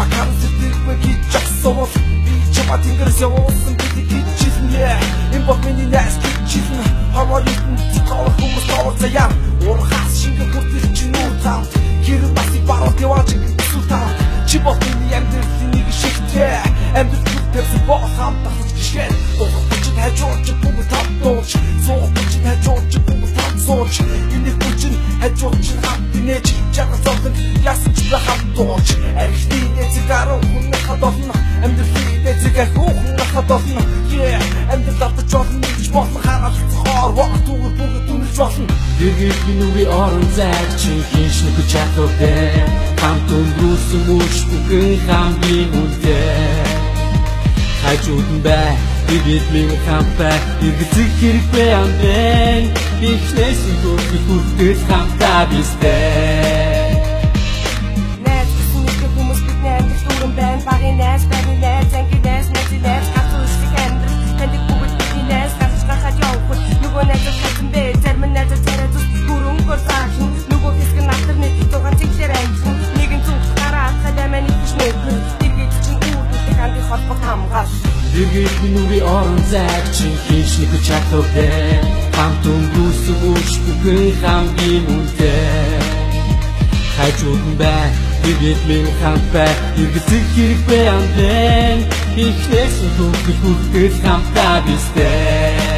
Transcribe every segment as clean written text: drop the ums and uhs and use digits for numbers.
Вакан сэтгэлгүй гэж жагсуул би чамаа тэнгэрээс явуулсан гэдэг хичээлнэ энэ бол миний найс хичээлнэ хамаа ертөнд цогцол хүмүүс тоол заяа урхаас шингэр хүртэл чи нүү тав хэрэг басыг баруун яваач гэсэн тав чи бол миний амьдралын нэг шигтэй амьдрал төрсөн боо хамтаас гიშгэн уухч хажууч бүгд тавдууч суугч хажууч бүгд тавсууч энэ хүчин хажууч хамт нэж чага зовлон ясч хамтууч архитийн эцгээр хүн хадолно амьдралын эцгээр хүн хадолно амьдрал татчулна гэж болно хараад цохоор вакт үгүй бүгд дүнж болно Дэргэд минури орон зайг чи хинш нүх чатовдэ хамт өнгөрүүлсэн мөч бүхэн хамгийн үнэтэй хажууд нь бай Дэргэд минь хамтаа эргэцэг хэрэггүй амбэн ихнээс бүгд хүртэл хамтаа бистэй Найз гэсэн нэг хүмүүс бидний амьдрал дүүрэн байна багын найз багын найз анги найз найз хатуусыг амьдрал таныг бүгд бидний найз гахаад явах нөгөө найз хатсан бэ зарим найз царай зүс бүрэн гол нөгөө хэсэг нь автарны зугаан цэглэр амжин нэгэн зүг гараа хадаа мань их шнэг дэргэд чинь үүдтэй ханди холбоо хамгаал Дэргэд минури орон зайг чи хинш нүх чатовдэ хамт өнгөрүүлсэн мөч бүхэн хамгийн үнэтэй хажууд нь бай Дэргэд минь хамт бай эргэцэг хэрэггүй амбэн ихнээс бүгд хүртэл хамтаа бистэй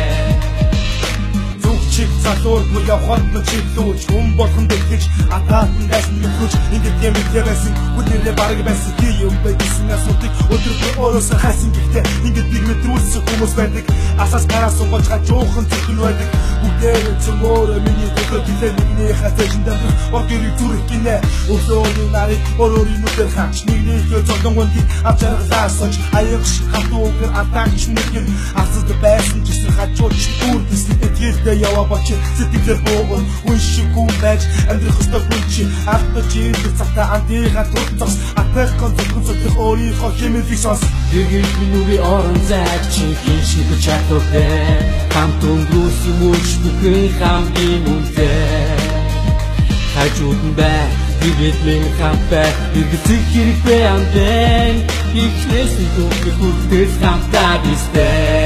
чиг залуургүй явхад нь чиглүүж хүн болгон дэлгэж атаатан дайсан нөхөж ингээд юм ярьсан хүнээрээ бараг байсан тий юм бэ гэсэн асуудыг өдөр өөрөөсөө хайсан гэхдээ ингээд нэг мэдрүүлсэн хүмүүс байдаг асаас гараа сунгаж жуухан зүтгэл байдаг бүгдээр цөмөр миний төгөө тэлээ нэгний хатажин дамжих оргэрийг зүрх гинэ өсөөний нарыг өөрийн нүдээр хаач нэгний зодонгонд авч аргалаасаж аягш хатуугэр атаач нэгэн асад байсан гэсэн хажууч үрдэс эдгэлдээ яваа бач сэтгэлээр боогон хүн шиг хүн байж амьдрах ёстой хүн чи алдаж ирэх цагтаа андыга турцас атах концепт өөрийнхөө хэмээх сонс Дэргэд минури орон зайг чи хинш нүх чатовдэ хамт өнгөрүүлсэн мөч бүхэн хамгийн үнэтэй хажууд нь бай Дэргэд минь хамт бай эргэцэг хэрэггүй амбэн ихнээс бүгд хүртэл хамтаа бистэй